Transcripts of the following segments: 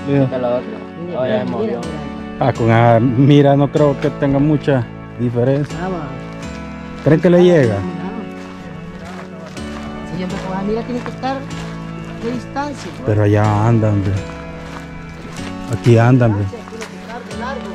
Mira. Esta es la otra. Oh, ya se movió. Ah, con la mira no creo que tenga mucha diferencia. ¿Creen que le llega? Si yo me pongo, mira, tiene que estar de distancia. Pero allá andan, hombre. Aquí andan, hombre. Tiene que estar de largo.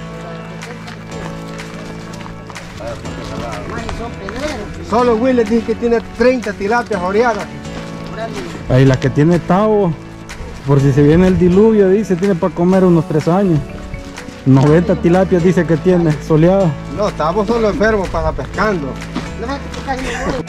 Son pedreros. Solo Will les dije que tiene 30 tilapias oreadas. Ahí la que tiene Tavo, por si se viene el diluvio, dice, tiene para comer unos 3 años. 90 tilapias dice que tiene, soleada. No, estamos solo enfermos para andar pescando. No me tocas ni modo.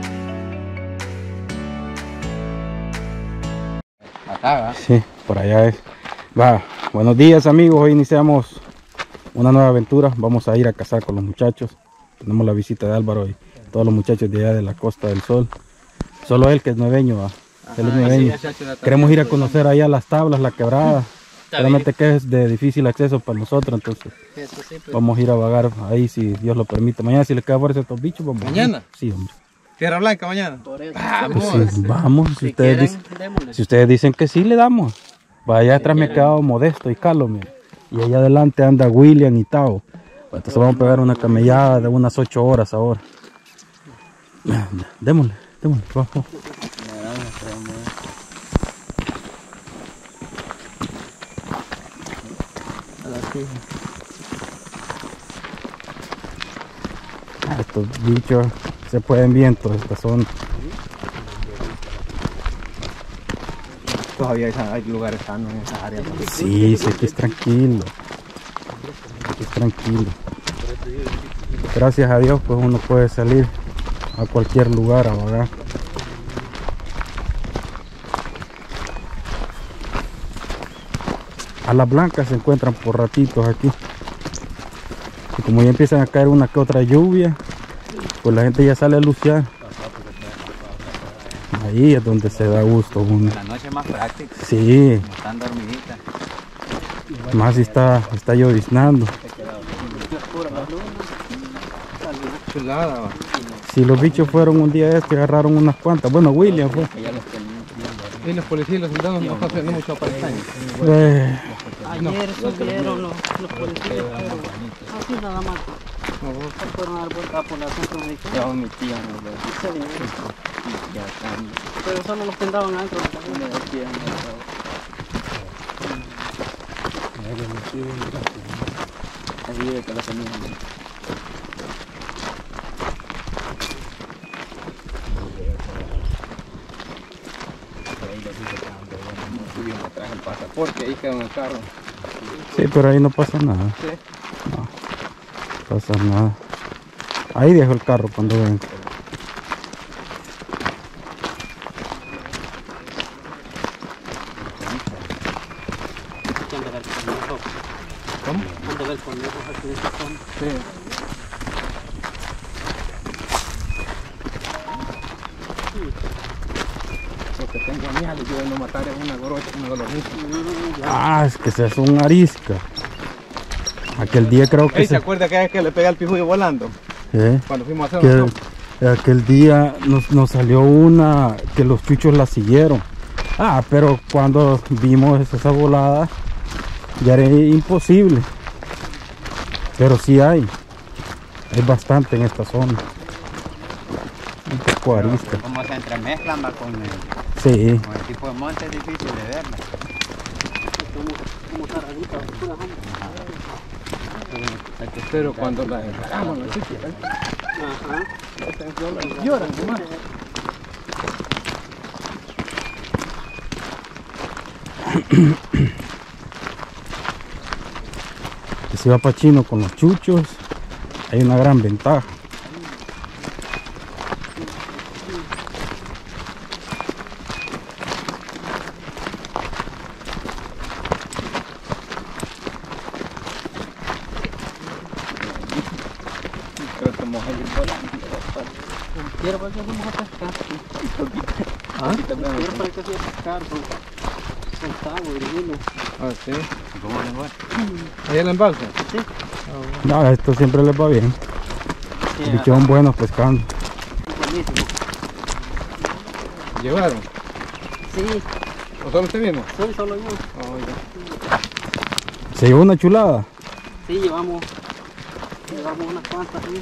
Acá, ¿va? Sí, por allá es. Va, buenos días amigos, hoy iniciamos una nueva aventura. Vamos a ir a cazar con los muchachos. Tenemos la visita de Álvaro y todos los muchachos de allá de la Costa del Sol. Solo él que es nueveño, va. Él es nueveño. Queremos ir a conocer allá las tablas, la quebrada. Realmente que es de difícil acceso para nosotros, entonces vamos a ir a vagar ahí si Dios lo permite. Mañana si le queda fuerza a estos bichos, vamos. ¿Mañana? Sí, hombre. Tierra Blanca mañana. Pues sí, vamos, si ustedes dicen que sí, le damos. Vaya atrás me ha quedado Modesto y Carlos, mire. Y allá adelante anda William y Tao. Entonces vamos a pegar una camellada de unas 8 horas ahora. Démosle, vamos. Estos bichos se pueden bien toda esta zona. Todavía hay lugares sanos en esa área. Sí, sí, aquí es tranquilo. Aquí es tranquilo. Gracias a Dios, pues uno puede salir a cualquier lugar a vagar. A las blancas se encuentran por ratitos aquí. Y como ya empiezan a caer una que otra lluvia, pues la gente ya sale a luciar. Ahí es donde se da gusto uno. La noche es más práctica. Sí, Están dormiditas. más si está lloviznando. Chulada, va. Si los bichos fueron un día agarraron unas cuantas. Bueno, William fue. Y los policías y los soldados no están haciendo mucho apartaje. Ayer subieron los policías. Así nada más. Fueron a dar vuelta por la centro médica. Yo mi tía no lo ya están. Pero solo los que andaban adentro. Así de que la semilla. El pasaporte ahí queda en el carro. Sí, pero ahí no pasa nada. Sí. No pasa nada. Ahí dejo el carro cuando venga. ¿Cómo? Sí. Lo que tengo a mi hija le quiero no matar es una golornita. Ah, es que se hace un arisca. Aquel día creo que ¿Se acuerda que le pega al pijuyo volando? Cuando fuimos a hacer aquel día nos salió una que los chuchos la siguieron. Ah, pero cuando vimos esa volada ya era imposible. Pero sí hay bastante en esta zona. Un poco arisca. Como se entremezclan va con el tipo de monte, es difícil de verla. Pero cuando la agarramos, no sé qué. Lloran, nomás. Que si va para Chino con los chuchos, hay una gran ventaja. Creo que moja el volando. Quiero para que vamos a pescar. Quiero para que se va a pescar con Tavo y Virgilio. Ah, sí. ¿Cómo le fue? ¿Ahí en la embalse? Sí. No, esto siempre les va bien. Sí, Bichón buenos pescando. buenísimo. ¿Llevaron? Sí, ¿O solo usted mismo? Soy solo yo. Oh, ya. ¿Se llevó una chulada? Sí, llevamos unas cuantas, sí.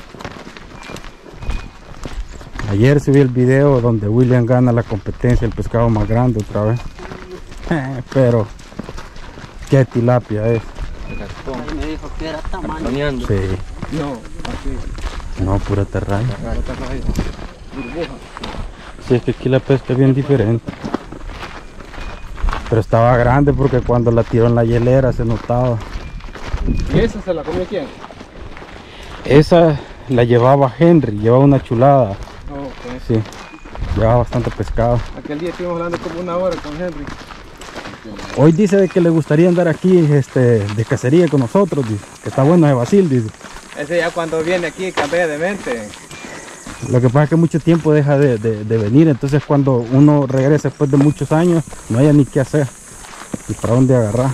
Ayer subí el video donde William gana la competencia, el pescado más grande otra vez. Pero, qué tilapia es. Ahí me dijo que era tamaño. Sí. No, así. No, pura terraya. Está ahí. Burbuja. Sí, es que aquí la pesca es bien diferente. Pero estaba grande porque cuando la tiró en la hielera se notaba. ¿Y esa se la comió quién? Esa la llevaba Henry, llevaba una chulada. Oh, ok. Sí, llevaba bastante pescado. Aquel día estuvimos hablando como una hora con Henry. Hoy dice de que le gustaría andar aquí de cacería con nosotros, dice, que está bueno de Basil, dice. Ese ya cuando viene aquí cambia de mente. Lo que pasa es que mucho tiempo deja de venir, entonces cuando uno regresa después de muchos años, no haya ni qué hacer, ni para dónde agarrar.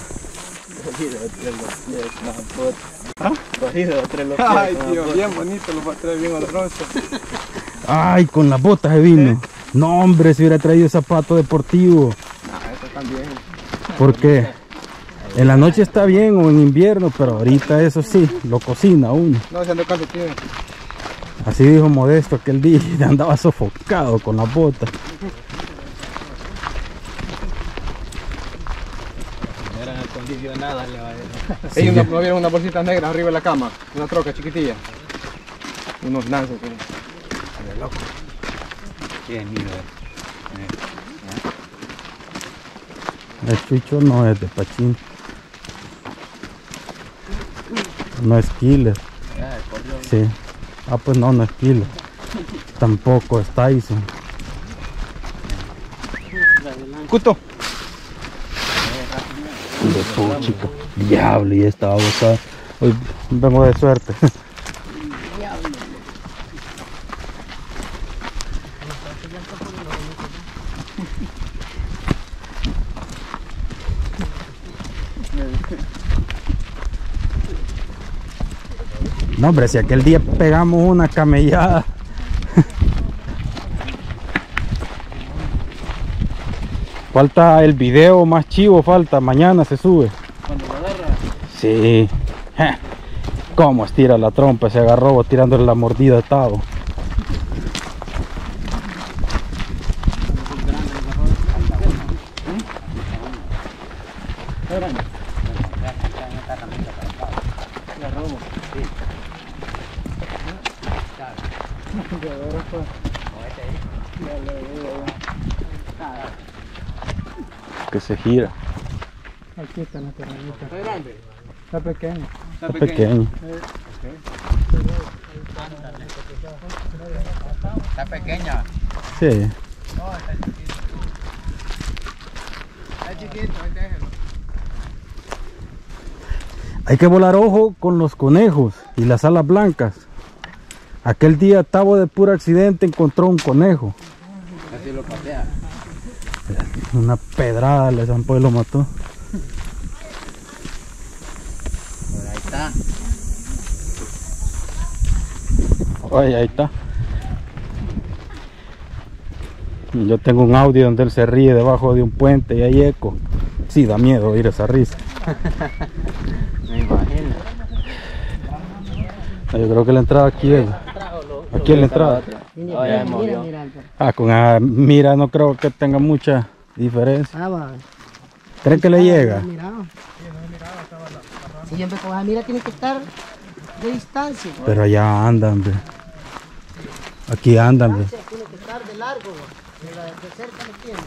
Ay, tío, bien bonito, los va a traer bien oloroso. Ay, con las botas de vino. No, hombre, si hubiera traído zapato deportivo. Ah, eso también. Porque en la noche está bien o en invierno, pero ahorita eso sí, lo cocina uno. No, se ando calcetines. Así dijo Modesto aquel día, andaba sofocado con las botas. Eran acondicionadas, le va a decir. Sí, Ellos ya. no vieron unas bolsitas negras arriba de la cama, una troca chiquitilla. Unos lanzos. Qué nido. El chucho no es de Pachín. No es killer. Sí. Ah, pues no, no es killer. Tampoco es Tyson. Cuto. De puchica. Diablo, y esta babosa. Hoy vengo de suerte. No, hombre, si aquel día pegamos una camellada. Falta el video más chivo, falta, mañana se sube. Cuando lo agarra. Sí. Cómo estira la trompa, se agarró tirándole la mordida a Tavo. Que se gira. Aquí está la terranita. ¿Está grande? Está pequeño. Está pequeño. Está pequeña. Sí. Está chiquito, ahí déjelo. Hay que volar ojo con los conejos y las alas blancas. Aquel día Tavo de puro accidente encontró un conejo. Así lo patea. Una pedrada le zampó y lo mató. Por ahí está. Ay, ahí está. Yo tengo un audio donde él se ríe debajo de un puente y hay eco. Sí, da miedo oír esa risa. Me imagino. Yo creo que la entrada aquí es. Aquí es la entrada. Mira, Ah, con mira, no creo que tenga mucha diferencia. Ah, va. ¿Cree que le llega? Si yo me coja, mira, tiene que estar de distancia. Pero allá andan, ve. Aquí andan, ve. Tiene que estar de largo, de cerca no tiene.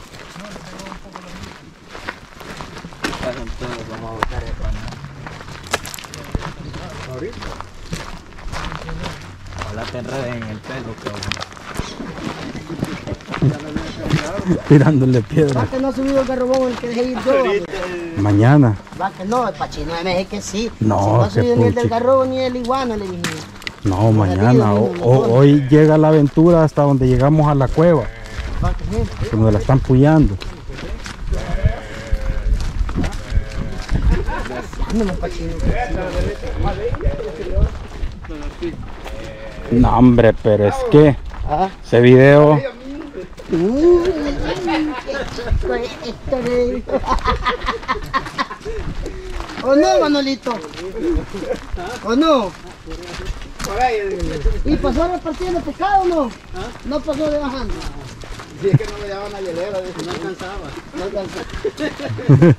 Vamos a buscar el pana. Ojalá te enreden en el pelo, cabrón. Tirándole piedra. Va que no ha subido el garrobón el que dejé ir yo. Mañana. Va que no, el Pachino me dije que sí. No, si no ha qué subido ni el del puchi. garrobo ni el iguana, le dije. No, mañana. Hoy llega la aventura hasta donde llegamos a la cueva. Va que sí. Que nos la están puyando. No, Pachino. No, hombre, pero es que Ah. ese video ¿O no, Manolito? ¿O no? Por ahí. ¿Y pasó repartiendo pescado o no? No pasó de bajando. Si es que no me llaman a hielera, no alcanzaba. No alcanzó.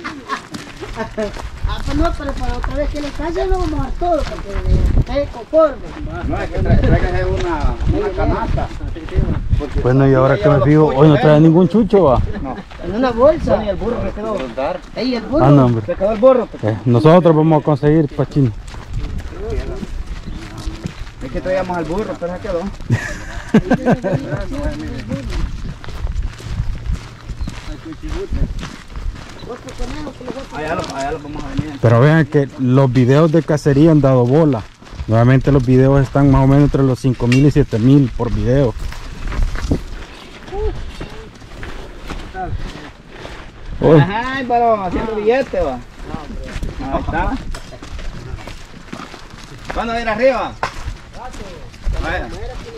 Pues no, pero para otra vez que le calle lo vamos a dar todo, porque es conforme. No, es que tráigase una canasta. Bueno, y ahora que me fijo, hoy no trae ningún chucho, va. En una bolsa. Ni el burro se quedó. Ey, el burro. Ah, no, hombre. Se quedó el burro. Nosotros vamos a conseguir pachín. Es que traíamos al burro, pero se quedó. Allá lo vamos a venir. Pero vean que los videos de cacería han dado bola. Nuevamente los videos están más o menos entre los 5.000 y 7.000 por video. Uy, Ajá, pero haciendo billete, va. Ahí está. ¿Cuándo va a ir arriba? Vaya.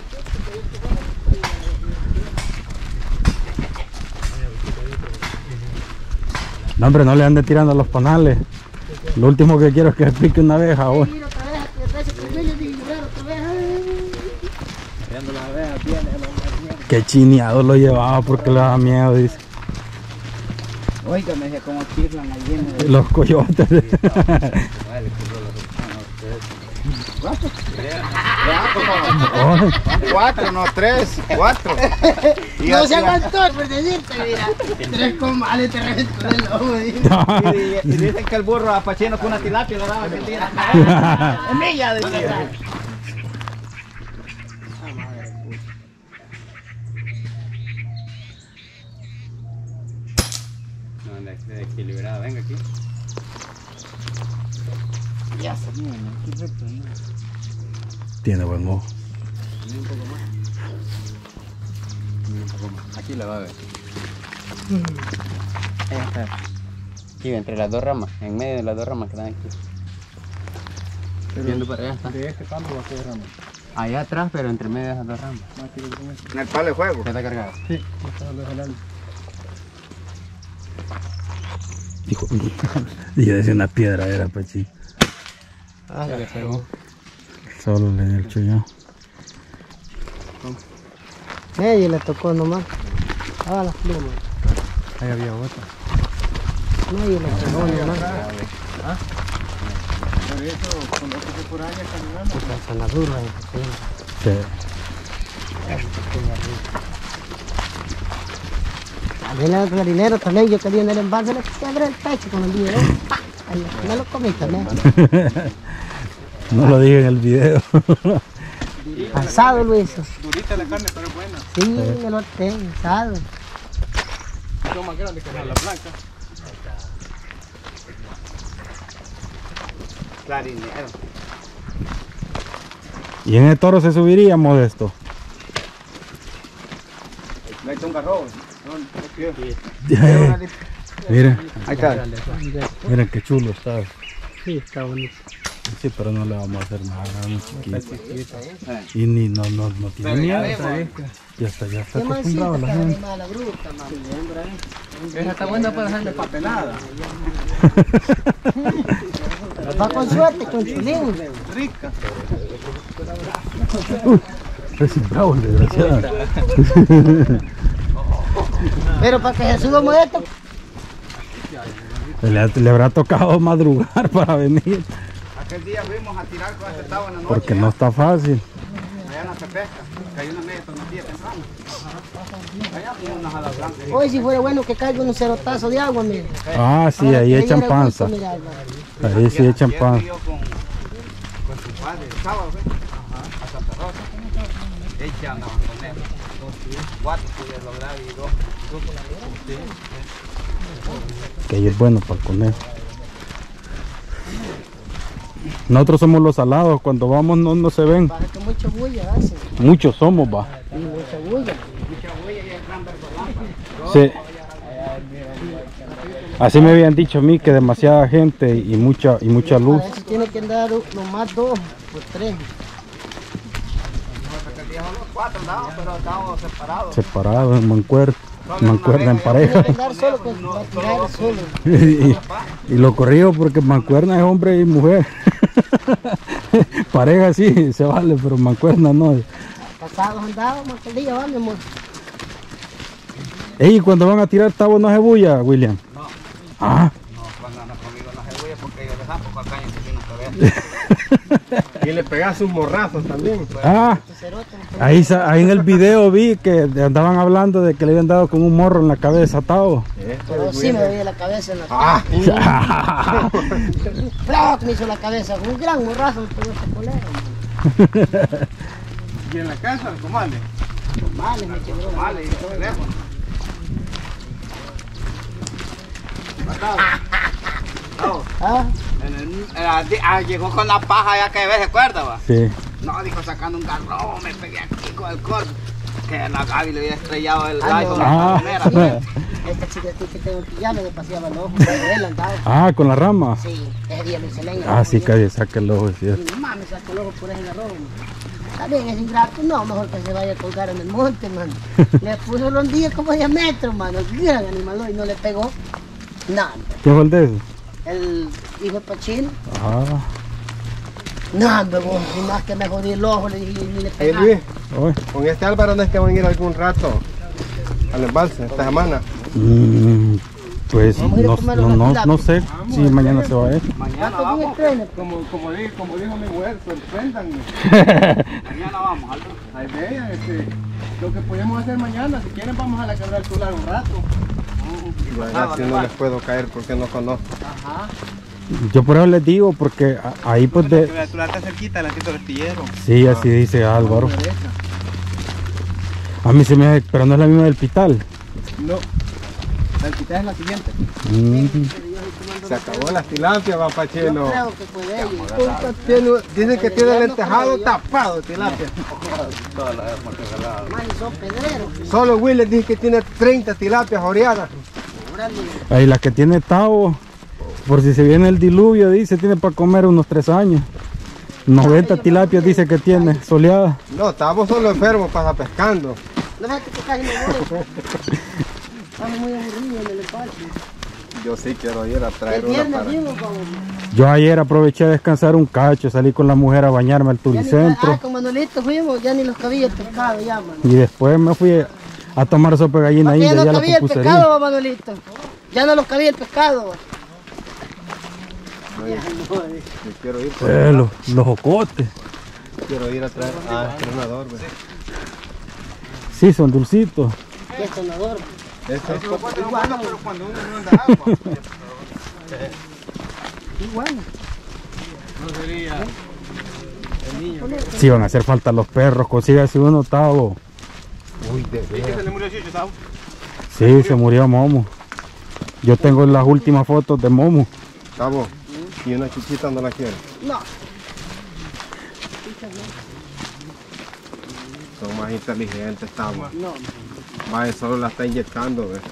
no, hombre, no le ande tirando a los panales. Lo último que quiero es que me pique una abeja hoy. Mira otra vez, que yo dije llorar otra vez. Viendo las abejas, viene el hombre. Qué chineado lo llevaba porque le daba miedo, dice. Oiga, me dije cómo chiflan allí en el... Los coyotes. Ay, 4, no 3, 4. No se aguantó por decirte, mira. 3 comales te reventó del ojo. Y dicen que el burro a Pachino con una tilapia le daba Argentina. Milla decía. No, de equilibrada, venga aquí. Ya se viene, qué recto, ¿no? tiene buen ojo. Un poco más. Un poco más. Aquí la va a ver. Ahí está. Aquí entre las dos ramas, en medio de las dos ramas que están aquí. Viendo para allá está. ¿De este palo o a qué rama? Allá atrás, pero entre medio de esas dos ramas. En el palo de juego. ¿Ya está cargado? Sí, está jalando. Dijo, y yo decía una piedra era Pachi. Ah, ya le pegó. Solo le di el chullón. Y le tocó nomás. Ah, las plumas. Ahí había otra. No, y le pegó nomás. Por eso, con lo que se por año caminando. Son las duras. Sí. También el clarinero también, yo quería en el embalse, le quise abrir el pecho con el video. Ahí, no lo comí también. No lo dije en el video. Asado lo hizo. Durita la carne, pero es buena. Sí, me lo tengo, asado. Son más grandes que la blanca. Clarinero. ¿Y en el toro se subiría, Modesto? Le hizo un garrobo. Miren, Ahí está. miren qué chulo está. Sí, está bonito. Sí, pero no le vamos a hacer nada, muy chiquito. Y ni no tiene miedo. Ya está Qué acostumbrado mansita la está gente. mala bruta, mami. Esa está buena para dejarle papelada. Va con suerte, con chulín. Rica. Es bravo el desgraciado. Pero para que se suba Modesto, Le habrá tocado madrugar para venir. Aquel día fuimos a tirar con ese tabo en la noche. Porque no está fácil. Allá no se pesca. Cayó una media tornatilla temprano. Allá fuimos unas alas blancas. hoy si fuera bueno que caiga un cerotazo de agua, mire. Ah, sí, ahí echan panza. Ahí sí echan Ayer panza. fui yo con su padre el sábado, ¿ves? A Santa Rosa. Ella andaba con él. 4 pude lograr y 2. Que ahí es bueno para comer. Nosotros somos los salados, cuando vamos no se ven. Para que mucha bulla hace. Muchos somos, va. Y mucha bulla. Sí. Así me habían dicho a mí que demasiada gente y mucha luz. Para eso tiene que andar nomás 2 o 3. Aquel día solo 4 andábamos, pero estábamos separados. Separados en mancuerno. mancuerna en pareja. Andar solo con tirar solo. Y lo corrijo porque mancuerna es hombre y mujer. Pareja sí, se vale, pero mancuerna no. Casados andados, más que el día, vamos, amor. Ey, cuando van a tirar tabo no se bulla, William. No. Ah, No, cuando anda conmigo no se huye porque ellos les dan poco acá y se cabeza. Y le pegas sus morrazos también. ah. Ahí en el video vi que andaban hablando de que le habían dado con un morro en la cabeza a Tavo. Pero sí me veía la cabeza en la Ah, ¡Plac! Me hizo la cabeza, un gran morrazo me pegó este colero. y en la casa, los comales. Vale, me quebró. Vale, y el teléfono. Ah, Llegó con la paja ya que ves, ¿se acuerda? Va? Sí. No, dijo sacando un garrobo, me pegué aquí con el corte. Que la Gaby le había estrellado el Ah, gallo no. con la palomera. esta chica aquí que tengo que ya me le paseaba el ojo, pero él andaba. Ah, con la rama. Sí, ese día me hice leña. Ah, sí, que saca el ojo, es cierto. Mi mamá me sacó el ojo por ese garrobo. También es ingrato, no, mejor que se vaya a colgar en el monte, mano. Le puso rondilla como 10 metros, mano. Gran animal, y no le pegó nada. ¿Qué fue el de eso? El hijo de Pachín, Ah, no, hombre, vos, sin más que me jodí el ojo, le dije, ni le Hey, pegaba. Luis, oye. con este Álvaro no es que van a ir algún rato al embalse esta semana. Pues Vamos a ir a comer los no lápiz. sé si mañana se va a ir. Mañana ¿Cuántos días vamos. tiene? Como dijo mi mujer, sorpréndanme. Mañana vamos, Aldo. Ahí vean, lo que podemos hacer mañana, si quieren vamos a la Quebrada del Tular un rato. Así no les puedo caer porque no conozco. Ajá. Yo por eso les digo, porque ahí pues La de... criatura está cerquita, la Tito Restillero. Sí, así dice Álvaro. A mí se me hace, pero no es la misma del Pital. No, la quita es la siguiente. Mm. Se acabó la tilapia, va Yo Pachino. creo que fue de ellos. Dicen que tiene el tejado tapado de tilapia. Más y son pedreros. Solo Will les dice que tiene 30 tilapias oreadas. Ahí la que tiene Tavo, por si se viene el diluvio, dice, tiene para comer unos 3 años. 90 tilapias dice que tiene, soleada. No, estamos solo enfermos para estar pescando. No me que casi me voy. Estamos muy aburridos en el parque. Yo sí quiero ir a traer El una viernes para... vimos, vamos. Yo ayer aproveché a descansar un cacho, salí con la mujer a bañarme al Turicentro Con Manolito fuimos, ya ni los cabía el pescado ya, mano. y después me fui a tomar sopa de gallina ahí Ya de no allá a la cabía el pupusería. pescado, va, Manolito. Ya no los cabía el pescado. Yo quiero ir, Los jocotes. quiero ir a traer a entrenador. Sí, son dulcitos. Y el sonador. Este, Pero cuando uno no anda agua. Igual. no sería el niño. Sí, van a hacer falta los perros, consígase uno, Tavo. Uy, de veras. Se le murió Chicho, ¿sabes? Sí, se murió Momo. Yo tengo las últimas fotos de Momo. Cabo, y una chichita no la quiere. No. Son más inteligentes, estamos. No. Va, solo la está inyectando, ¿ves?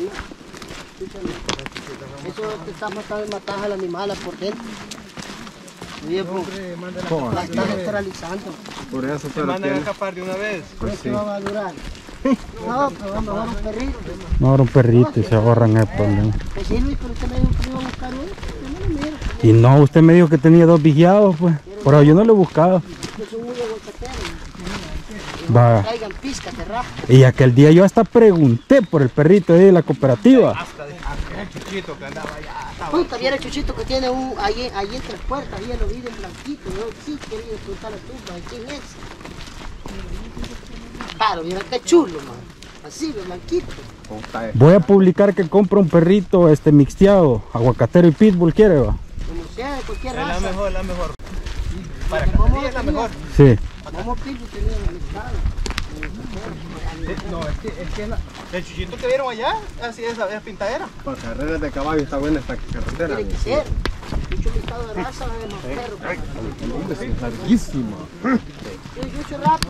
Eso te está matando al animal por dentro. Oye, bro, la estás esterilizando. Por eso Se pero mandan a tiene... escapar de una vez. Pues ¿Qué sí. va a durar? No, pero vamos a ver un perrito. No, ahora un perrito y se ahorran el problema. Pues sí, Luis, pero usted me dijo que iba a buscar uno. Yo no lo miro. Y no, usted me dijo que tenía 2 vigiados, pues. Pero yo no lo he buscado. Yo soy muy aguacatero. Va. Traigan pizca, te rajo. Y aquel día yo hasta pregunté por el perrito ahí de la cooperativa. Hasta el Chuchito que andaba allá. Puta, viera el chuchito que tiene un ahí entre las puertas, ahí lo vi en blanquito. Yo sí quería preguntarle a tu padre, ¿quién es? Claro, mira qué chulo, man. Así, blanquito. Voy a publicar que compro un perrito mixteado, aguacatero y pitbull, ¿quiere, va? Como sea, de cualquier Es la raza. mejor, la mejor. Para Porque cacería es la mejor. Sí. Vamos pillo tenía en el estado. No, es que el Chuchito que vieron allá, así es pintadera. Para carreras de caballo está buena esta carretera. Tiene que ser. Mucho listado de raza, de más perro. Es larguísima. Yo rápido.